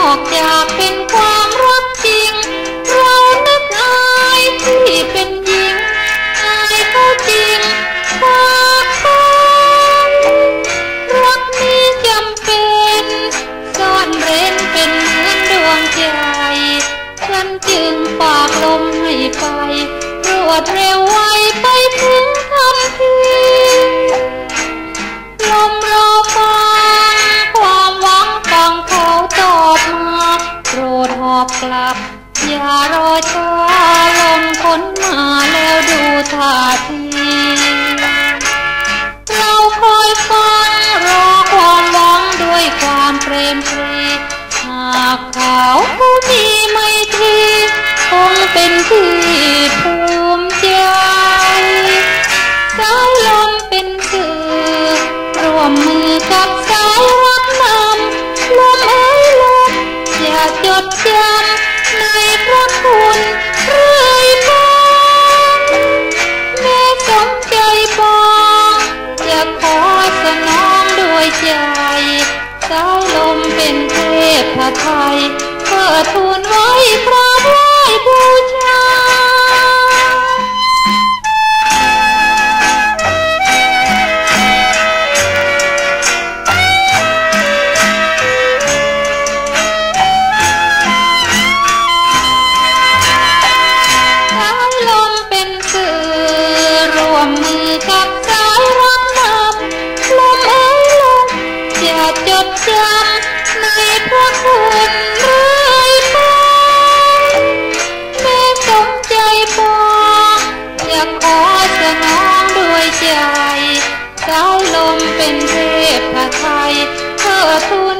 อกจากเป็นความรักจริงเรานึกอายที่เป็นหญิงอายเขาจริงฝากฝันรักนี้จำเป็นซ่อนเร้นเป็นเหมือนดวงใจฉันจึงฝากลมให้ไปรวดเร็วไวไปถึงทันทีลมรอฟังความหวังฟังเขาตอบมาโปรดหอบกลับอย่ารอช้าลมค้นมาแล้วดูท่าทีเราคอยฟังรอความหวังด้วยความเปรมปรีหากเขาผู้มีไมตรีคงเป็นที่ภูมิใจสายลมเป็นสื่อร่วมมือกับสายรักนำลมเอ้ยลมอย่าจดจำในพระคุณเรื่อยไปแม้สมใจปองจะขอสนองด้วยใจสายลมเป็นเทพไทยเพื่อทูลไว้พระไหว้บูชามือกับสายรักนำลมเอ้ยลมอย่าจดจำในพระคุณเรื่อยไปแม้สมใจปองอยากขอสนองด้วยใจสายลมเป็นเทพไทยเพื่อทูล